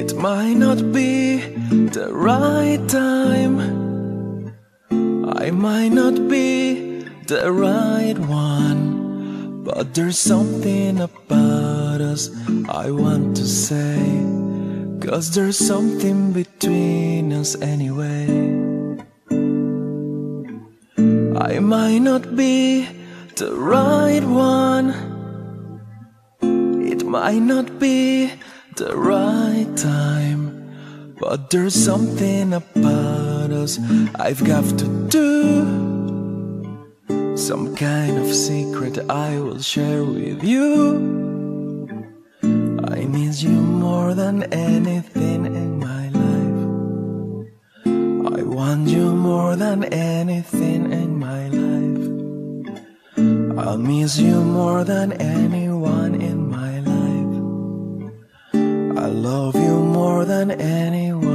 It might not be the right time, I might not be the right one, but there's something about us I want to say, 'cause there's something between us anyway. I might not be the right one, it might not be the right time, but there's something about us I've got to do. Some kind of secret I will share with you. I miss you more than anything in my life. I want you more than anything in my life. I'll miss you more than anyone in my life. I love you more than anyone.